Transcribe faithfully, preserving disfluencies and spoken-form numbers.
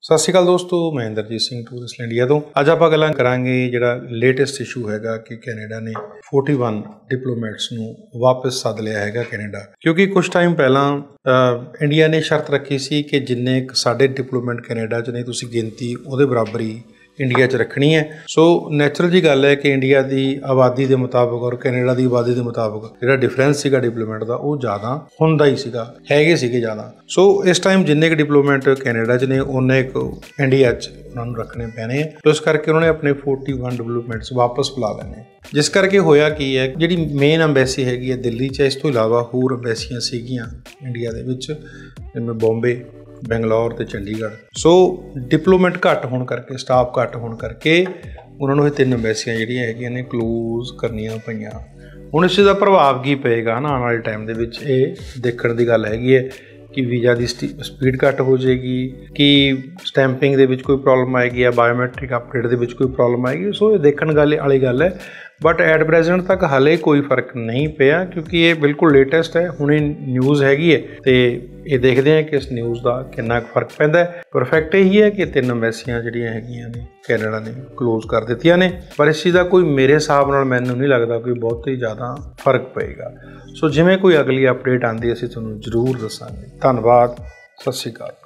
ਸਤਿ ਸ਼੍ਰੀ ਅਕਾਲ ਦੋਸਤੋ, मैं इंद्रजीत सिंह टूरिस्ट इंडिया तो ਅੱਜ ਆਪਾਂ ਗੱਲਾਂ ਕਰਾਂਗੇ ਜਿਹੜਾ ਲੇਟੈਸਟ ਇਸ਼ੂ ਹੈਗਾ ਕਿ ਕੈਨੇਡਾ ਨੇ ਇਕਤਾਲੀ ਡਿਪਲੋਮੈਟਸ ਨੂੰ ਵਾਪਸ ਸੱਦ ਲਿਆ ਹੈਗਾ ਕੈਨੇਡਾ, ਕਿਉਂਕਿ ਕੁਝ ਟਾਈਮ ਪਹਿਲਾਂ ਇੰਡੀਆ ਨੇ ਸ਼ਰਤ ਰੱਖੀ ਸੀ ਕਿ ਜਿੰਨੇ ਸਾਡੇ ਡਿਪਲੋਮੈਟ ਕੈਨੇਡਾ 'ਚ ਨੇ ਤੁਸੀਂ ਗਿਣਤੀ ਉਹਦੇ ਬਰਾਬਰ ਹੀ ਇੰਡੀਆ 'ਚ ਰੱਖਣੀ ਹੈ। ਸੋ ਨੈਚੁਰਲ ਜੀ ਗੱਲ ਹੈ ਕਿ ਇੰਡੀਆ ਦੀ ਆਬਾਦੀ ਦੇ ਮੁਤਾਬਕ ਔਰ ਕੈਨੇਡਾ ਦੀ ਆਬਾਦੀ ਦੇ ਮੁਤਾਬਕ ਜਿਹੜਾ ਡਿਫਰੈਂਸ ਸੀਗਾ ਡਿਪਲੋਮੈਟ ਦਾ ਉਹ ਜ਼ਿਆਦਾ ਹੁੰਦਾ ਹੀ ਸੀਗਾ, ਹੈਗੇ ਸੀਗੇ ਜ਼ਿਆਦਾ। ਸੋ ਇਸ ਟਾਈਮ ਜਿੰਨੇ ਕੁ ਡਿਪਲੋਮੈਟ ਕੈਨੇਡਾ 'ਚ ਨੇ ਉਨੇ ਕੁ ਇੰਡੀਆ 'ਚ ਉਹਨਾਂ ਨੂੰ ਰੱਖਣੇ ਪੈਣੇ ਆ। ਇਸ ਕਰਕੇ ਉਹਨਾਂ ਨੇ ਆਪਣੇ ਇਕਤਾਲੀ ਡਿਪਲੋਮੈਟਸ ਵਾਪਸ ਬੁਲਾ ਲੈਣੇ, ਜਿਸ ਕਰਕੇ ਹੋਇਆ ਕੀ ਹੈ, ਜਿਹੜੀ ਮੇਨ ਅੰਬੈਸੀ ਹੈਗੀ ਹੈ ਦਿੱਲੀ 'ਚ, ਇਸ ਤੋਂ ਇਲਾਵਾ ਹੋਰ ਅੰਬੈਸੀਆਂ ਸੀਗੀਆਂ ਇੰਡੀਆ ਦੇ ਵਿੱਚ ਜਿਵੇਂ ਬੰਬੇ, ਬੈਂਗਲੌਰ ਤੇ ਚੰਡੀਗੜ੍ਹ। ਸੋ ਡਿਪਲੋਮੈਟ ਘੱਟ ਹੋਣ ਕਰਕੇ, ਸਟਾਫ ਘੱਟ ਹੋਣ ਕਰਕੇ ਉਹਨਾਂ ਨੂੰ ਇਹ ਤਿੰਨ ਅੰਬੈਸੀਆਂ ਜਿਹੜੀਆਂ ਹੈਗੀਆਂ ਨੇ ਕਲੋਜ਼ ਕਰਨੀਆਂ ਪਈਆਂ। ਹੁਣ ਇਸ ਦਾ ਪ੍ਰਭਾਵ ਕੀ ਪਏਗਾ ਨਾ ਆਉਣ ਵਾਲੇ ਟਾਈਮ ਦੇ ਵਿੱਚ, ਇਹ ਦੇਖਣ ਦੀ ਗੱਲ ਹੈਗੀ ਹੈ ਕਿ ਵੀਜ਼ਾ ਦੀ ਸਪੀਡ ਘੱਟ ਹੋ ਜਾਏਗੀ, ਕਿ ਸਟੈਂਪਿੰਗ ਦੇ ਵਿੱਚ ਕੋਈ ਪ੍ਰੋਬਲਮ ਆਏਗੀ ਜਾਂ ਬਾਇਓਮੈਟ੍ਰਿਕ ਅਪਡੇਟ ਦੇ ਵਿੱਚ ਕੋਈ ਪ੍ਰੋਬਲਮ ਆਏਗੀ। ਸੋ ਇਹ ਦੇਖਣ ਗੱਲ ਵਾਲੀ ਗੱਲ ਹੈ, ਬਟ ਐਟ ਪ੍ਰੈਜ਼ੈਂਟ ਤੱਕ ਹਾਲੇ ਕੋਈ ਫਰਕ ਨਹੀਂ ਪਿਆ ਕਿਉਂਕਿ ਇਹ ਬਿਲਕੁਲ ਲੇਟੈਸਟ ਹੈ, ਹੁਣੇ ਨਿਊਜ਼ ਹੈਗੀ ਹੈ ਤੇ ਇਹ ਦੇਖਦੇ ਹਾਂ ਕਿ ਇਸ ਨਿਊਜ਼ ਦਾ ਕਿੰਨਾ ਕੁ ਫਰਕ ਪੈਂਦਾ ਹੈ। ਪਰਫੈਕਟ ਇਹੀ ਹੈ ਕਿ ਤਿੰਨ ਅੰਬੈਸੀਆਂ ਜਿਹੜੀਆਂ ਹੈਗੀਆਂ ਨੇ ਕੈਨੇਡਾ ਨੇ ਕਲੋਜ਼ ਕਰ ਦਿੱਤੀਆਂ ਨੇ, ਪਰ ਇਸ ਚੀਜ਼ ਦਾ ਕੋਈ ਮੇਰੇ ਹਿਸਾਬ ਨਾਲ ਮੈਨੂੰ ਨਹੀਂ ਲੱਗਦਾ ਕੋਈ ਬਹੁਤ ਹੀ ਜ਼ਿਆਦਾ ਫਰਕ ਪਏਗਾ। ਸੋ ਜਿਵੇਂ ਕੋਈ ਅਗਲੀ ਅਪਡੇਟ ਆਉਂਦੀ ਅਸੀਂ ਤੁਹਾਨੂੰ ਜ਼ਰੂਰ ਦੱਸਾਂਗੇ। ਧੰਨਵਾਦ, ਸਤਿ ਸ਼੍ਰੀ ਅਕਾਲ।